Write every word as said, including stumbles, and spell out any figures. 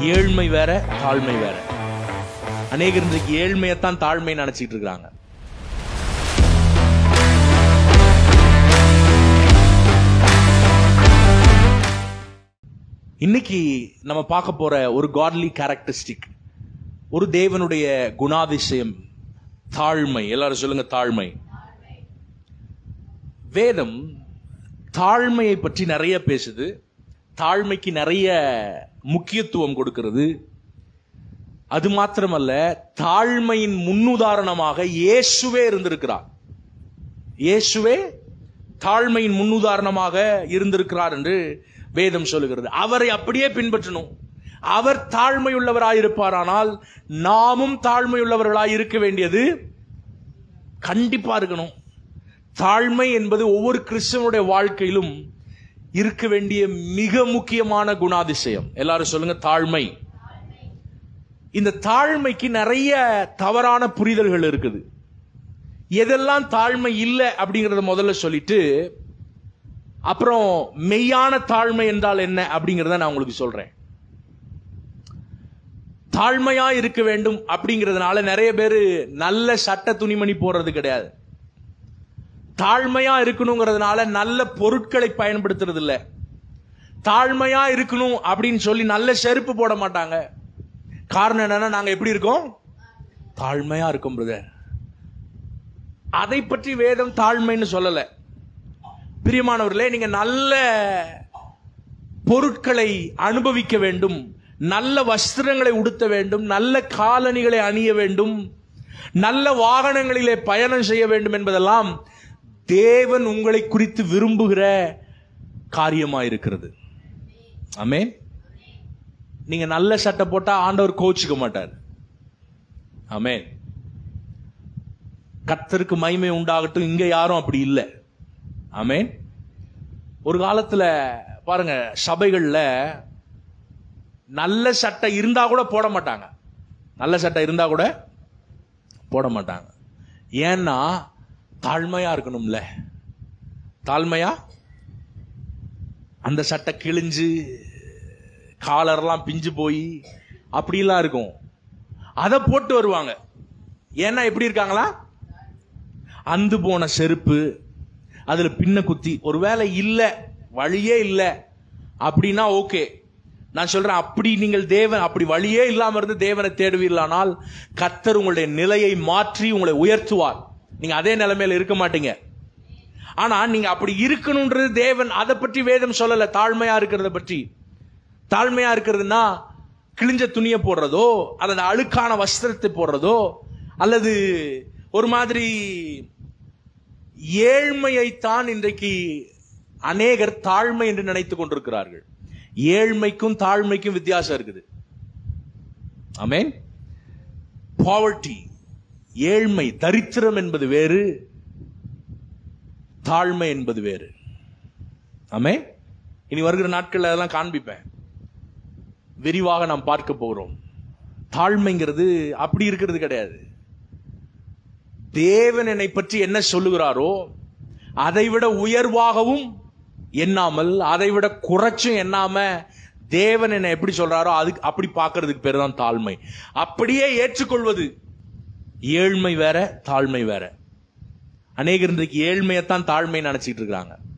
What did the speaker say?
ஏழ்மை வேற, தாழ்மை வேற. அநேகர் இன்றைக்கு ஏழ்மையத்தான் தாழ்மை நினைச்சிட்டு இருக்காங்க. இன்னைக்கு நம்ம பார்க்க போற ஒரு காட்லி கேரக்டரிஸ்டிக், ஒரு தேவனுடைய குணாதிசயம் தாழ்மை. எல்லாரும் சொல்லுங்க தாழ்மை. வேதம் தாழ்மையை பற்றி நிறைய பேசுது, தாழ்மைக்கு நிறைய முக்கியத்துவம் கொடுக்கிறது. அது மாத்திரமல்ல, தாழ்மையின் முன்னுதாரணமாக இயேசுவே இருந்திருக்கிறார். இயேசுவே தாழ்மையின் முன்னுதாரணமாக இருந்திருக்கிறார் என்று வேதம் சொல்லுகிறது. அவரை அப்படியே பின்பற்றணும். அவர் தாழ்மையுள்ளவராயிருப்பாரானால் நாமும் தாழ்மையுள்ளவர்களாய் இருக்க வேண்டியது கண்டிப்பா இருக்கணும். தாழ்மை என்பது ஒவ்வொரு கிறிஸ்தவனுடைய வாழ்க்கையிலும் இருக்க வேண்டிய மிக முக்கியமான குணாதிசயம். எல்லாரும் சொல்லுங்க தாழ்மை. இந்த தாழ்மைக்கு நிறைய தவறான புரிதல்கள் இருக்குது. எதெல்லாம் தாழ்மை இல்லை அப்படிங்கறத முதல்ல சொல்லிட்டு அப்புறம் மெய்யான தாழ்மை என்றால் என்ன அப்படிங்கறத நான் உங்களுக்கு சொல்றேன். தாழ்மையா இருக்க வேண்டும் அப்படிங்கிறதுனால நிறைய பேர் நல்ல சட்ட துணிமணி போடுறது கிடையாது. தாழ்மையா இருக்கணுங்கிறதுனால நல்ல பொருட்களை பயன்படுத்துறது இல்லை. தாழ்மையா இருக்கணும் அப்படின்னு சொல்லி நல்ல செருப்பு போட மாட்டாங்க. காரணம் என்னன்னா, நாங்க எப்படி இருக்கோம்? தாழ்மையா இருக்கும் பிரதர். அதை பற்றி வேதம் தாழ்மைன்னு சொல்லல. பிரியமானவர்களே, நீங்க நல்ல பொருட்களை அனுபவிக்க வேண்டும், நல்ல வஸ்திரங்களை உடுத்த வேண்டும், நல்ல காலணிகளை அணிய வேண்டும், நல்ல வாகனங்களிலே பயணம் செய்ய வேண்டும் என்பதெல்லாம் தேவன் உங்களை குறித்து விரும்புகிற காரியமா இருக்கிறது. ஆமென். நீங்க நல்ல சட்டை போட்டா ஆண்டவர் கோச்சிக்க மாட்டார். ஆமென். கர்த்தருக்கு மகிமை உண்டாகட்டும். இங்க யாரும் அப்படி இல்லை. ஆமென். ஒரு காலத்துல பாருங்க, சபைகள்ல நல்ல சட்டை இருந்தா கூட போட மாட்டாங்க. நல்ல சட்டை இருந்தா கூட போட மாட்டாங்க. ஏன்னா தாழ்மையா இருக்கணும்ல. தாழ்மையா அந்த சட்டை கிழிஞ்சு காலர்லாம் பிஞ்சு போய் அப்படிலாம் இருக்கும். அதை போட்டு வருவாங்க. ஏன்னா எப்படி இருக்காங்களா? அந்து போன செருப்பு, அதுல பின்ன குத்தி, ஒருவேளை இல்லை வழியே இல்லை அப்படின்னா ஓகே. நான் சொல்றேன், அப்படி நீங்கள் தேவன் அப்படி வழியே இல்லாம இருந்து தேவனை தேடுவீர்களானால் கர்த்தர் உங்களுடைய நிலையை மாற்றி உங்களை உயர்த்துவார். நீங்க அதே நிலைமையில இருக்க மாட்டீங்க. ஆனா நீங்க அப்படி இருக்கணும்ன்றது தேவன் அதை பற்றி வேதம் சொல்லல. தாழ்மையா இருக்கிறத பற்றி. தாழ்மையா இருக்கிறதுனா கிழிஞ்ச துணியை போடுறதோ அல்லது அழுக்கான வஸ்திரத்தை போடுறதோ அல்லது ஒரு மாதிரி ஏழ்மையைத்தான் இன்றைக்கு அநேகர் தாழ்மை என்று நினைத்துக் கொண்டிருக்கிறார்கள். ஏழ்மைக்கும் தாழ்மைக்கும் வித்தியாசம் இருக்குது. ஆமென். பாவர்ட்டி, ஏழ்மை, தரித்திரம் என்பது வேறு, தாழ்மை என்பது வேறு. ஆமென். இனி வருகிற நாட்கள் அதெல்லாம் காண்பிப்பேன், விரிவாக நாம் பார்க்க போகிறோம். தாழ்மைங்கிறது அப்படி இருக்கிறது கிடையாது. தேவன் என்னை பற்றி என்ன சொல்லுகிறாரோ அதைவிட உயர்வாகவும் எண்ணாமல், அதைவிட குறைச்சும் எண்ணாம தேவன் என்னை எப்படி சொல்றாரோ அதுக்கு அப்படி பார்க்கறதுக்கு பேர் தான் தாழ்மை. அப்படியே ஏற்றுக்கொள்வது. ஏழ்மை வேற, தாழ்மை வேற. அநேகர் இன்றைக்கு ஏழ்மையத்தான் தாழ்மை நினைச்சிட்டு இருக்காங்க.